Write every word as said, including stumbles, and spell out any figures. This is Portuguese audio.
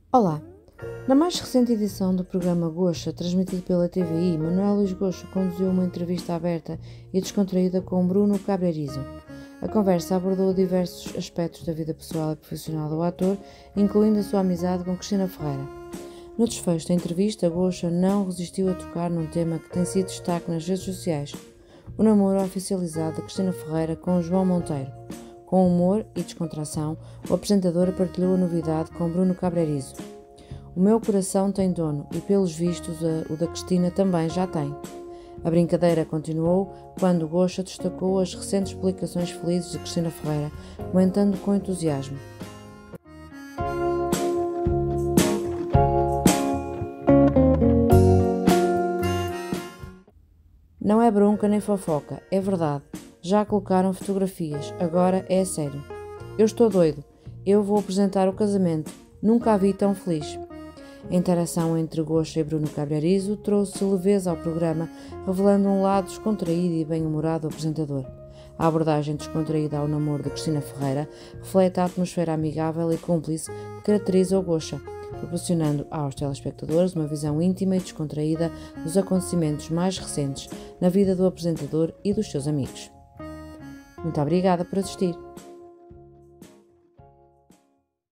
Olá! Na mais recente edição do programa Goxa, transmitido pela T V I, Manuel Luís Goxa conduziu uma entrevista aberta e descontraída com Bruno Cabreirizo. A conversa abordou diversos aspectos da vida pessoal e profissional do ator, incluindo a sua amizade com Cristina Ferreira. No desfecho da entrevista, Goxa não resistiu a tocar num tema que tem sido destaque nas redes sociais: o namoro oficializado de Cristina Ferreira com João Monteiro. Com humor e descontração, o apresentador partilhou a novidade com Bruno Cabreirizo. O meu coração tem dono e, pelos vistos, o da Cristina também já tem. A brincadeira continuou quando Goxa destacou as recentes publicações felizes de Cristina Ferreira, comentando com entusiasmo: "Não é bronca nem fofoca, é verdade. Já colocaram fotografias, agora é a sério. Eu estou doido. Eu vou apresentar o casamento. Nunca a vi tão feliz." A interação entre Goxa e Bruno Cabreirizo trouxe leveza ao programa, revelando um lado descontraído e bem-humorado do apresentador. A abordagem descontraída ao namoro de Cristina Ferreira reflete a atmosfera amigável e cúmplice que caracteriza o Goxa, proporcionando aos telespectadores uma visão íntima e descontraída dos acontecimentos mais recentes na vida do apresentador e dos seus amigos. Muito obrigada por assistir.